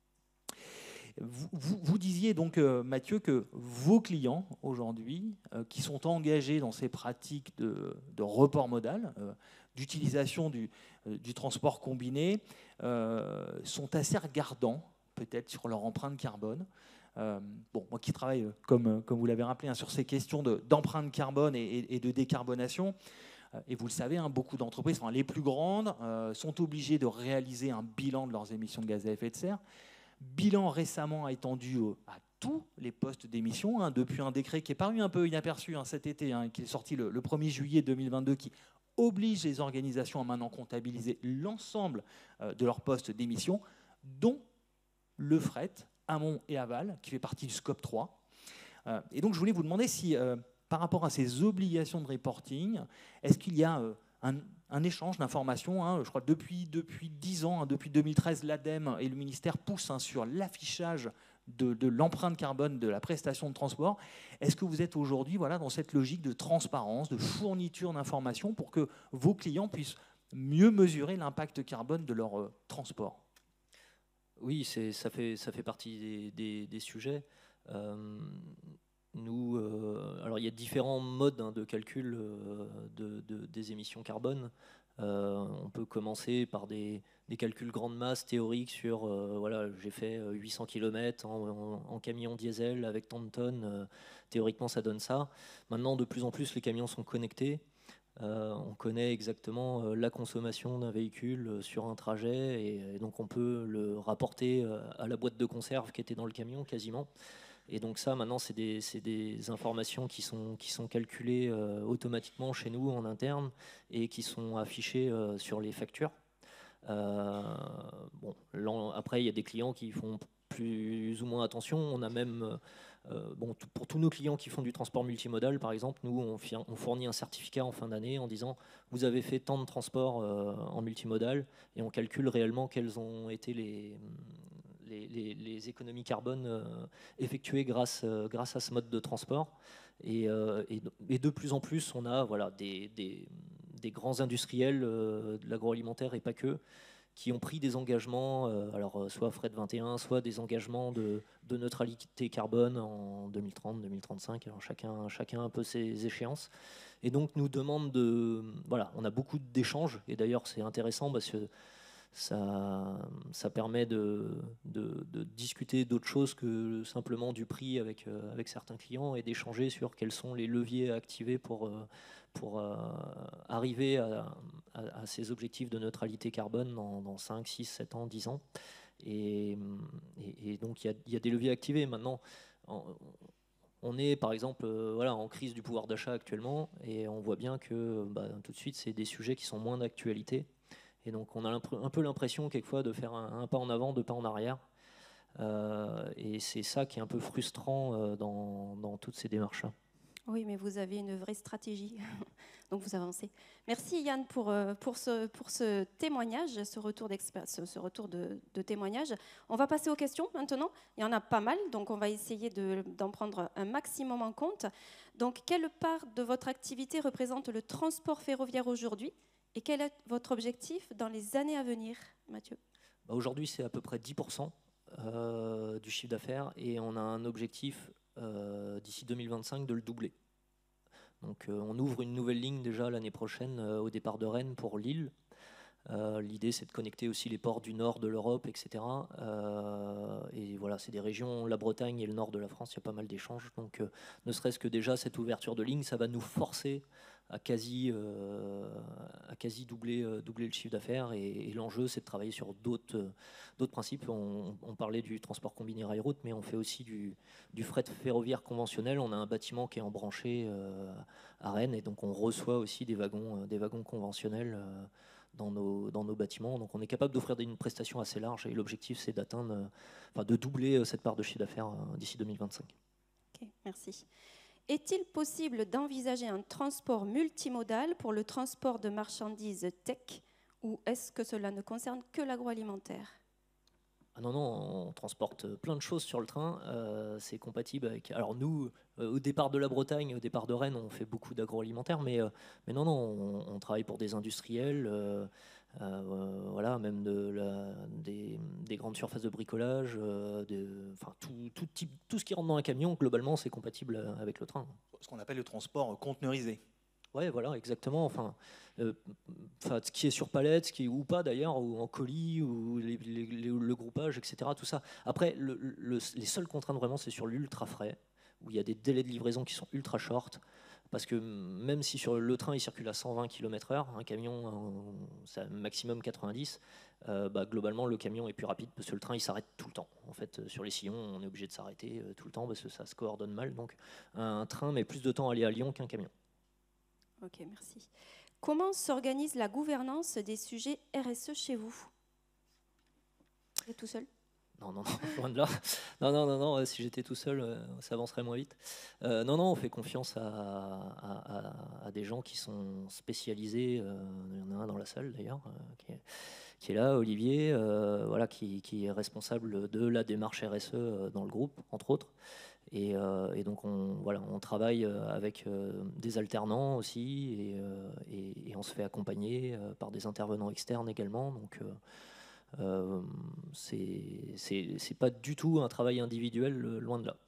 Vous, vous, vous disiez donc, euh, Mathieu, que vos clients aujourd'hui, euh, qui sont engagés dans ces pratiques de, de report modal, euh, d'utilisation du, euh, du transport combiné, euh, sont assez regardants peut-être sur leur empreinte carbone. Euh, bon, moi qui travaille, comme, comme vous l'avez rappelé, hein, sur ces questions de, d'empreinte carbone et, et, et de décarbonation, euh, et vous le savez, hein, beaucoup d'entreprises, enfin, les plus grandes, euh, sont obligées de réaliser un bilan de leurs émissions de gaz à effet de serre. Bilan récemment étendu au, à tous les postes d'émissions, hein, depuis un décret qui est paru un peu inaperçu hein, cet été, hein, qui est sorti le, le premier juillet deux mille vingt-deux, qui oblige les organisations à maintenant comptabiliser l'ensemble euh, de leurs postes d'émissions, dont le fret, amont et aval, qui fait partie du scope trois. Euh, et donc, je voulais vous demander si, euh, par rapport à ces obligations de reporting, est-ce qu'il y a euh, un, un échange d'informations, hein, je crois depuis, depuis dix ans, hein, depuis deux mille treize, l'A D E M et le ministère poussent hein, sur l'affichage de, de l'empreinte carbone de la prestation de transport. Est-ce que vous êtes aujourd'hui voilà, dans cette logique de transparence, de fourniture d'informations pour que vos clients puissent mieux mesurer l'impact carbone de leur euh, transport? Oui, ça fait, ça fait partie des, des, des sujets. Euh, nous, euh, alors il y a différents modes hein, de calcul euh, de, de, des émissions carbone. Euh, on peut commencer par des, des calculs grande masse théoriques sur, euh, voilà, j'ai fait huit cents kilomètres en, en, en camion diesel avec tant de tonnes. Euh, théoriquement, ça donne ça. Maintenant, de plus en plus, les camions sont connectés. Euh, on connaît exactement euh, la consommation d'un véhicule euh, sur un trajet et, et donc on peut le rapporter euh, à la boîte de conserve qui était dans le camion quasiment. Et donc ça, maintenant, c'est des, des informations qui sont, qui sont calculées euh, automatiquement chez nous en interne et qui sont affichées euh, sur les factures. Euh, bon, après, il y a des clients qui font plus ou moins attention. On a même, euh, bon, pour tous nos clients qui font du transport multimodal, par exemple, nous, on, on fournit un certificat en fin d'année en disant vous avez fait tant de transports euh, en multimodal et on calcule réellement quelles ont été les Les, les, les économies carbone euh, effectuées grâce, euh, grâce à ce mode de transport. Et, euh, et, et de plus en plus, on a voilà, des, des, des grands industriels euh, de l'agroalimentaire et pas que, qui ont pris des engagements, euh, alors soit Fred vingt et un, soit des engagements de, de neutralité carbone en deux mille trente, deux mille trente-cinq. Alors chacun, chacun un peu ses échéances. Et donc nous demande de... Voilà, on a beaucoup d'échanges, et d'ailleurs c'est intéressant parce que Ça, ça permet de, de, de discuter d'autres choses que simplement du prix avec, euh, avec certains clients et d'échanger sur quels sont les leviers à activer pour, euh, pour euh, arriver à, à, à ces objectifs de neutralité carbone dans, dans cinq, six, sept ans, dix ans. Et, et, et donc il y a, y a des leviers à activer. Maintenant, en, on est par exemple euh, voilà, en crise du pouvoir d'achat actuellement et on voit bien que bah, tout de suite, c'est des sujets qui sont moins d'actualité. Et donc on a un peu l'impression quelquefois de faire un, un pas en avant, deux pas en arrière. Euh, et c'est ça qui est un peu frustrant euh, dans, dans toutes ces démarches-là. Oui, mais vous avez une vraie stratégie, donc vous avancez. Merci Yann pour, pour, ce, pour ce témoignage, ce retour, ce, ce retour de, de témoignage. On va passer aux questions maintenant. Il y en a pas mal, donc on va essayer de, d'en prendre un maximum en compte. Donc, quelle part de votre activité représente le transport ferroviaire aujourd'hui ? Et quel est votre objectif dans les années à venir, Mathieu ? Bah aujourd'hui, c'est à peu près dix pour cent euh, du chiffre d'affaires et on a un objectif euh, d'ici deux mille vingt-cinq de le doubler. Donc euh, on ouvre une nouvelle ligne déjà l'année prochaine euh, au départ de Rennes pour Lille. Euh, l'idée, c'est de connecter aussi les ports du nord de l'Europe, et cetera. Euh, et voilà, c'est des régions, la Bretagne et le nord de la France, il y a pas mal d'échanges. Donc euh, ne serait-ce que déjà cette ouverture de ligne, ça va nous forcer à quasi, euh, à quasi doubler, euh, doubler le chiffre d'affaires. Et, et l'enjeu, c'est de travailler sur d'autres, euh, d'autres principes. On, on parlait du transport combiné rail-route, mais on fait aussi du, du fret ferroviaire conventionnel. On a un bâtiment qui est embranché euh, à Rennes, et donc on reçoit aussi des wagons, euh, des wagons conventionnels euh, dans, nos, dans nos bâtiments. Donc on est capable d'offrir une prestation assez large, et l'objectif, c'est d'atteindre, euh, enfin, de doubler cette part de chiffre d'affaires euh, d'ici deux mille vingt-cinq. Ok, merci. Est-il possible d'envisager un transport multimodal pour le transport de marchandises tech ou est-ce que cela ne concerne que l'agroalimentaire ? Ah non, non, on transporte plein de choses sur le train. Euh, c'est compatible avec... Alors nous, euh, au départ de la Bretagne, au départ de Rennes, on fait beaucoup d'agroalimentaire, mais, euh, mais non, non, on, on travaille pour des industriels, euh, euh, voilà, même de la, des, des grandes surfaces de bricolage, euh, de, enfin, tout, tout, type, tout ce qui rentre dans un camion, globalement, c'est compatible avec le train. Ce qu'on appelle le transport conteneurisé. Ouais, voilà, exactement. Enfin, euh, enfin, ce qui est sur palette, ce qui est ou pas d'ailleurs, ou en colis, ou les, les, les, le groupage, et cetera. Tout ça. Après, le, le, les seules contraintes vraiment, c'est sur l'ultra frais, où il y a des délais de livraison qui sont ultra short. Parce que même si sur le train il circule à cent vingt kilomètres heure, un camion c'est maximum quatre-vingt-dix, euh, bah, globalement le camion est plus rapide parce que le train il s'arrête tout le temps. En fait, sur les sillons, on est obligé de s'arrêter tout le temps parce que ça se coordonne mal. Donc un train met plus de temps à aller à Lyon qu'un camion. Ok, merci. Comment s'organise la gouvernance des sujets R S E chez vous ? Vous êtes tout seul ? Non, non, non, loin de là. Non, non, non, non, si j'étais tout seul, ça avancerait moins vite. Euh, non, non, on fait confiance à, à, à, à des gens qui sont spécialisés. Euh, il y en a un dans la salle d'ailleurs, euh, qui, est, qui est là, Olivier, euh, voilà, qui, qui est responsable de la démarche R S E dans le groupe, entre autres. Et, euh, et donc on, voilà, on travaille avec euh, des alternants aussi, et, euh, et, et on se fait accompagner euh, par des intervenants externes également. Donc euh, euh, c'est c'est pas du tout un travail individuel, loin de là.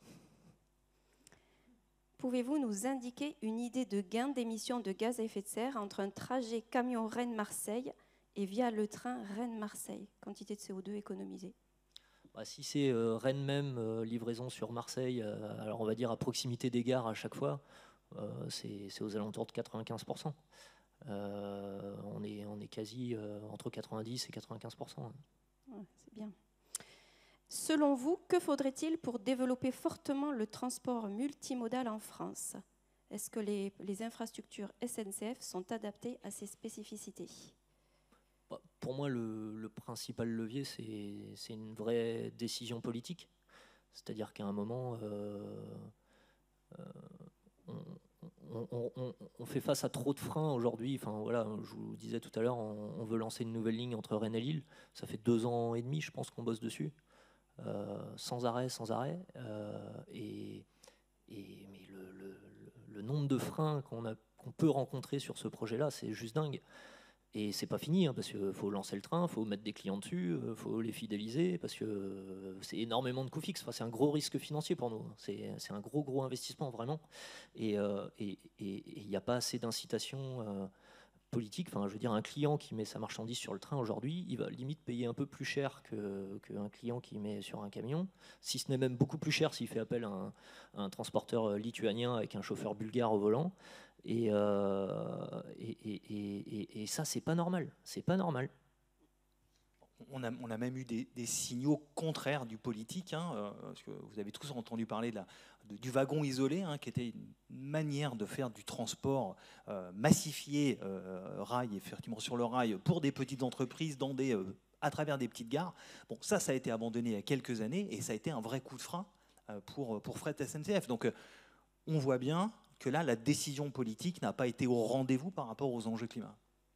Pouvez-vous nous indiquer une idée de gain d'émissions de gaz à effet de serre entre un trajet camion Rennes-Marseille et via le train Rennes-Marseille? Quantité de C O deux économisée? Bah, si c'est euh, Rennes même, euh, livraison sur Marseille, euh, alors on va dire à proximité des gares à chaque fois, euh, c'est aux alentours de quatre-vingt-quinze pour cent. Euh, on, est, on est quasi euh, entre quatre-vingt-dix et quatre-vingt-quinze pour cent. Ouais, c'est bien. Selon vous, que faudrait-il pour développer fortement le transport multimodal en France? Est-ce que les, les infrastructures S N C F sont adaptées à ces spécificités? Bah, pour moi, le, le principal levier, c'est une vraie décision politique. C'est-à-dire qu'à un moment, euh, euh, on, on, on, on fait face à trop de freins aujourd'hui. Enfin, voilà, je vous disais tout à l'heure, on, on veut lancer une nouvelle ligne entre Rennes et Lille. Ça fait deux ans et demi, je pense, qu'on bosse dessus. Euh, sans arrêt, sans arrêt. Euh, et, et, mais le, le, le nombre de freins qu'on qu'on peut rencontrer sur ce projet-là, c'est juste dingue. Et c'est pas fini, hein, parce qu'il faut lancer le train, il faut mettre des clients dessus, il faut les fidéliser, parce que euh, c'est énormément de coûts fixes. Enfin, c'est un gros risque financier pour nous. C'est un gros, gros investissement, vraiment. Et il euh, n'y a pas assez d'incitation euh, politique. Enfin, je veux dire, un client qui met sa marchandise sur le train aujourd'hui, il va limite payer un peu plus cher qu'un que client qui met sur un camion, si ce n'est même beaucoup plus cher s'il fait appel à un, à un transporteur lituanien avec un chauffeur bulgare au volant. Et, euh, et, et, et, et ça, c'est pas normal. C'est pas normal. On a, on a même eu des, des signaux contraires du politique, hein, euh, parce que vous avez tous entendu parler de la, de, du wagon isolé, hein, qui était une manière de faire du transport euh, massifié, euh, rail, effectivement sur le rail, pour des petites entreprises dans des, euh, à travers des petites gares. Bon, ça, ça a été abandonné il y a quelques années, et ça a été un vrai coup de frein euh, pour, pour Fret S N C F. Donc, euh, on voit bien que là, la décision politique n'a pas été au rendez-vous par rapport aux enjeux climat.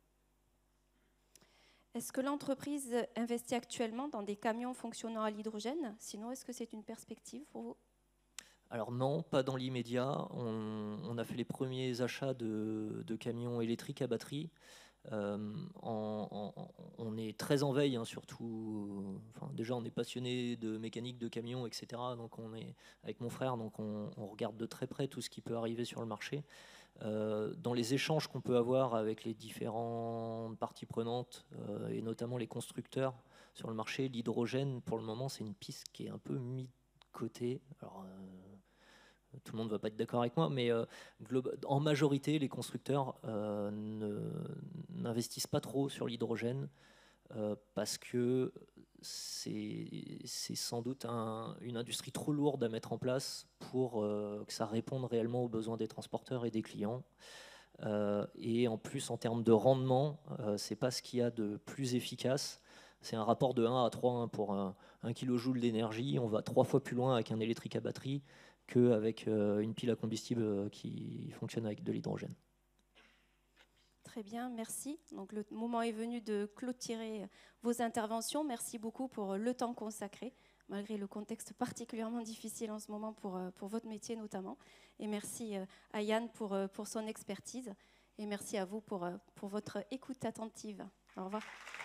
Est-ce que l'entreprise investit actuellement dans des camions fonctionnant à l'hydrogène? Sinon, est-ce que c'est une perspective pour vous? Alors non, pas dans l'immédiat. On, on a fait les premiers achats de, de camions électriques à batterie. Euh, en, en, on est très en veille, hein, surtout. Enfin, déjà, on est passionné de mécanique de camions, et cetera. Donc, on est avec mon frère, donc on, on regarde de très près tout ce qui peut arriver sur le marché. Euh, dans les échanges qu'on peut avoir avec les différentes parties prenantes, euh, et notamment les constructeurs sur le marché, l'hydrogène, pour le moment, c'est une piste qui est un peu mise de côté. Alors, euh, tout le monde ne va pas être d'accord avec moi, mais euh, en majorité, les constructeurs euh, n'investissent pas trop sur l'hydrogène euh, parce que c'est sans doute un, une industrie trop lourde à mettre en place pour euh, que ça réponde réellement aux besoins des transporteurs et des clients. Euh, et en plus, en termes de rendement, euh, c'est pas ce qu'il y a de plus efficace. C'est un rapport de un à trois, hein, pour un, un kilojoule d'énergie. On va trois fois plus loin avec un électrique à batterie qu'avec euh, une pile à combustible qui fonctionne avec de l'hydrogène. Très bien, merci. Donc le moment est venu de clôturer vos interventions. Merci beaucoup pour le temps consacré, malgré le contexte particulièrement difficile en ce moment pour, pour votre métier notamment. Et merci à Yann pour, pour son expertise. Et merci à vous pour, pour votre écoute attentive. Au revoir.